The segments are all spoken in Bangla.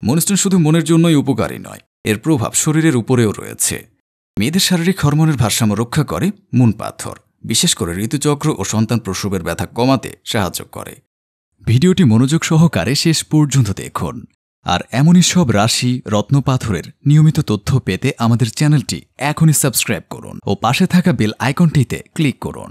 মুনস্টোন শুধু মনের জন্যই উপকারী নয়, এর প্রভাব শরীরের উপরেও রয়েছে। মেয়েদের শারীরিক হরমোনের ভারসাম্য রক্ষা করে মুন পাথর, বিশেষ করে ঋতুচক্র ও সন্তান প্রসবের ব্যথা কমাতে সাহায্য করে। ভিডিওটি মনোযোগ সহকারে শেষ পর্যন্ত দেখুন। আর এমনই সব রাশি রত্ন পাথরের নিয়মিত তথ্য পেতে আমাদের চ্যানেলটি এখনই সাবস্ক্রাইব করুন ও পাশে থাকা বেল আইকনটিতে ক্লিক করুন।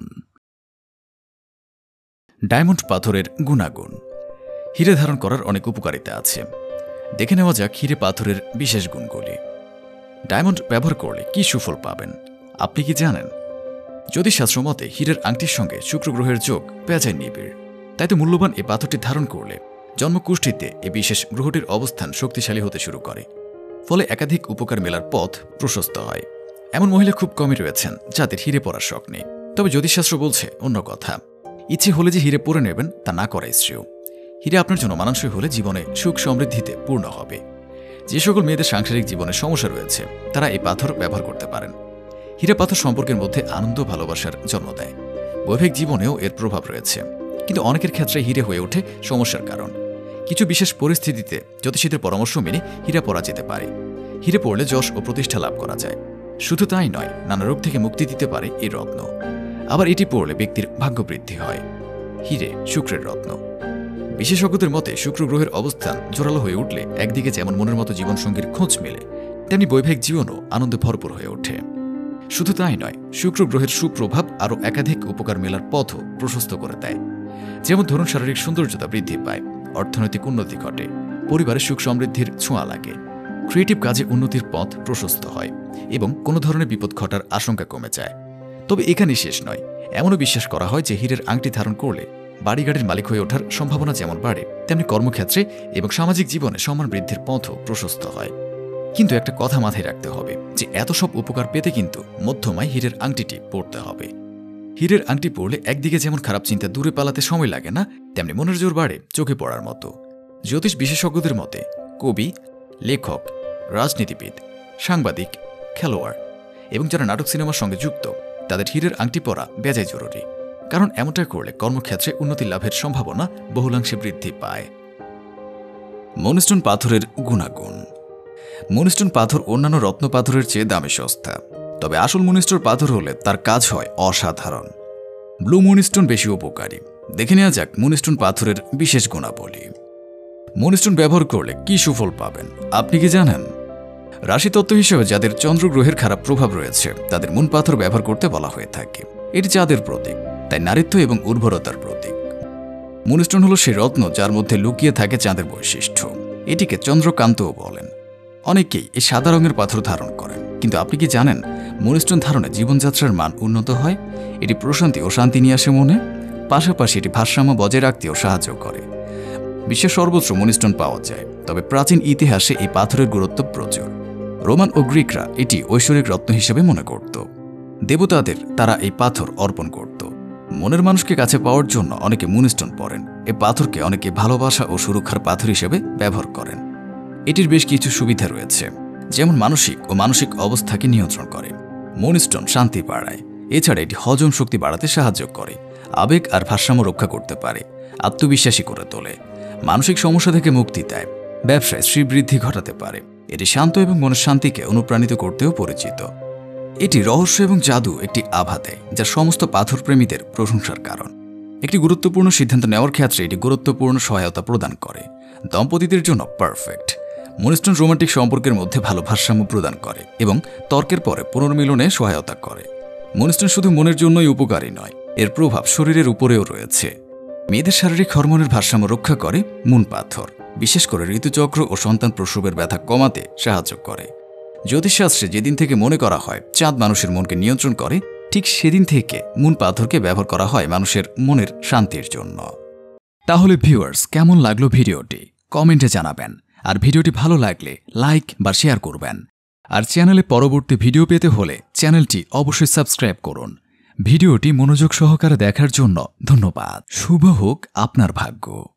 ডায়মন্ড পাথরের গুণাগুণ। হিরে ধারণ করার অনেক উপকারিতা আছে। দেখে নেওয়া যাক হিরে পাথরের বিশেষ গুণগুলি। ডায়মন্ড ব্যবহার করলে কি সুফল পাবেন আপনি কি জানেন? জ্যোতিষশাস্ত্র মতে হীরের আংটির সঙ্গে শুক্র গ্রহের যোগ বেজায় নিবিড়। তাই তো মূল্যবান এই পাথরটি ধারণ করলে জন্মকুষ্ঠিতে এই বিশেষ গ্রহটির অবস্থান শক্তিশালী হতে শুরু করে, ফলে একাধিক উপকার মেলার পথ প্রশস্ত হয়। এমন মহিলা খুব কমই রয়েছেন যাদের হিরে পরার শখ নেই। তবে জ্যোতিষশাস্ত্র বলছে অন্য কথা। ইচ্ছে হলে যে হিরে পরে নেবেন তা না করাই শ্রেয়। হিরে আপনার জন্য মানানসই হলে জীবনে সুখ সমৃদ্ধিতে পূর্ণ হবে। যে সকল মেয়েদের সাংসারিক জীবনে সমস্যা রয়েছে তারা এই পাথর ব্যবহার করতে পারেন। হীরা পাথর সম্পর্কের মধ্যে আনন্দ ভালোবাসার জন্ম দেয়। বৈবাহিক জীবনেও এর প্রভাব রয়েছে, কিন্তু অনেকের ক্ষেত্রে হিরে হয়ে ওঠে সমস্যার কারণ। কিছু বিশেষ পরিস্থিতিতে জ্যোতিষীদের পরামর্শ মেনে হীরা পরা যেতে পারে। হিরে পড়লে যশ ও প্রতিষ্ঠা লাভ করা যায়। শুধু তাই নয়, নানা রোগ থেকে মুক্তি দিতে পারে এই রত্ন। আবার এটি পড়লে ব্যক্তির ভাগ্য বৃদ্ধি হয়। হিরে শুক্রের রত্ন। বিশেষজ্ঞদের মতে শুক্র গ্রহের অবস্থান জোরালো হয়ে উঠলে একদিকে যেমন মনের মতো জীবনসঙ্গীর খোঁজ মেলে, তেমনি বৈবাহিক জীবনও আনন্দে ভরপুর হয়ে ওঠে। শুধু তাই নয়, শুক্র গ্রহের সুপ্রভাব আরও একাধিক উপকার মেলার পথও প্রশস্ত করে দেয়। যেমন ধরুন, শারীরিক সৌন্দর্যতা বৃদ্ধি পায়, অর্থনৈতিক উন্নতি ঘটে, পরিবারে সুখ সমৃদ্ধির ছোঁয়া লাগে, ক্রিয়েটিভ কাজে উন্নতির পথ প্রশস্ত হয় এবং কোনো ধরনের বিপদ ঘটার আশঙ্কা কমে যায়। তবে এখানেই শেষ নয়। এমনও বিশ্বাস করা হয় যে হীরের আংটি ধারণ করলে বাড়ি গাড়ির মালিক হয়ে ওঠার সম্ভাবনা যেমন বাড়ে, তেমনি কর্মক্ষেত্রে এবং সামাজিক জীবনে সম্মান বৃদ্ধির পথও প্রশস্ত হয়। কিন্তু একটা কথা মাথায় রাখতে হবে যে এত সব উপকার পেতে কিন্তু মধ্যমায় হীরের আংটিটি পরতে হবে। হীরের আংটি পরলে একদিকে যেমন খারাপ চিন্তা দূরে পালাতে সময় লাগে না, তেমনি মনের জোর বাড়ে চোখে পড়ার মতো। জ্যোতিষ বিশেষজ্ঞদের মতে কবি, লেখক, রাজনীতিবিদ, সাংবাদিক, খেলোয়াড় এবং যারা নাটক সিনেমার সঙ্গে যুক্ত তাদের হীরের আংটি পরা বেজায় জরুরি। কারণ এমনটা করলে কর্মক্ষেত্রে উন্নতি লাভের সম্ভাবনা বহুলাংশে বৃদ্ধি পায়। মুনস্টোন পাথরের গুণাগুণ। মুনস্টোন পাথর অন্যান্য রত্ন পাথরের চেয়ে দামে সস্তা। তবে আসল মুনস্টোন পাথর হলে তার কাজ হয় অসাধারণ। ব্লু মুনস্টোন বেশি উপকারী। দেখে নেওয়া যাক মুনস্টোন পাথরের বিশেষ গুণাবলী। মুনস্টোন ব্যবহার করলে কি সুফল পাবেন আপনি কি জানেন? রাশিতত্ত্ব হিসেবে যাদের চন্দ্রগ্রহের খারাপ প্রভাব রয়েছে তাদের মুন পাথর ব্যবহার করতে বলা হয়ে থাকে। এটি চাঁদের প্রতীক, তাই নারীত্ব এবং উর্বরতার প্রতীক। মুনস্টোন হল সেই রত্ন যার মধ্যে লুকিয়ে থাকে চাঁদের বৈশিষ্ট্য। এটিকে চন্দ্রকান্তও বলেন। অনেকেই এই সাদা রঙের পাথর ধারণ করেন, কিন্তু আপনি কি জানেন মুনস্টোন ধারণে জীবনযাত্রার মান উন্নত হয়? এটি প্রশান্তি ও শান্তি নিয়ে আসে মনে। পাশাপাশি এটি ভারসাম্য বজায় রাখতেও সাহায্য করে। বিশ্বের সর্বত্র মুনস্টোন পাওয়া যায়, তবে প্রাচীন ইতিহাসে এই পাথরের গুরুত্ব প্রচুর। রোমান ও গ্রিকরা এটি ঐশ্বরিক রত্ন হিসেবে মনে করত। দেবতাদের তারা এই পাথর অর্পণ করত। মনের মানুষকে কাছে পাওয়ার জন্য অনেকে মুনস্টোন পরেন। এই পাথরকে অনেকে ভালোবাসা ও সুরক্ষার পাথর হিসেবে ব্যবহার করেন। এটির বেশ কিছু সুবিধা রয়েছে, যেমন মানসিক অবস্থাকে নিয়ন্ত্রণ করে। মুনস্টোন শান্তি বাড়ায়। এছাড়া এটি হজম শক্তি বাড়াতে সাহায্য করে, আবেগ আর ভারসাম্য রক্ষা করতে পারে, আত্মবিশ্বাসী করে তোলে, মানসিক সমস্যা থেকে মুক্তি দেয়, ব্যবসায় শ্রীবৃদ্ধি ঘটাতে পারে। এটি শান্ত এবং মনের শান্তিকে অনুপ্রাণিত করতেও পরিচিত। এটি রহস্য এবং জাদু একটি আভা দেয়, যা সমস্ত পাথর প্রেমীদের প্রশংসার কারণ। একটি গুরুত্বপূর্ণ সিদ্ধান্ত নেওয়ার ক্ষেত্রে এটি গুরুত্বপূর্ণ সহায়তা প্রদান করে। দম্পতিদের জন্য পারফেক্ট। মুনস্টোন রোমান্টিক সম্পর্কের মধ্যে ভালো ভারসাম্য প্রদান করে এবং তর্কের পরে পুনর্মিলনে সহায়তা করে। মুনস্টোন শুধু মনের জন্যই উপকারী নয়, এর প্রভাব শরীরের উপরেও রয়েছে। মেয়েদের শারীরিক হরমোনের ভারসাম্য রক্ষা করে মুন পাথর, বিশেষ করে ঋতুচক্র ও সন্তান প্রসবের ব্যথা কমাতে সাহায্য করে। জ্যোতিষশাস্ত্রে যেদিন থেকে মনে করা হয় চাঁদ মানুষের মনকে নিয়ন্ত্রণ করে, ঠিক সেদিন থেকে মুন পাথরকে ব্যবহার করা হয় মানুষের মনের শান্তির জন্য। তাহলে ভিউয়ার্স, কেমন লাগলো ভিডিওটি কমেন্টে জানাবেন। আর ভিডিওটি ভালো লাগলে লাইক বা শেয়ার করবেন। আর চ্যানেলে পরবর্তী ভিডিও পেতে হলে চ্যানেলটি অবশ্যই সাবস্ক্রাইব করুন। ভিডিওটি মনোযোগ সহকারে দেখার জন্য ধন্যবাদ। শুভ হোক আপনার ভাগ্য।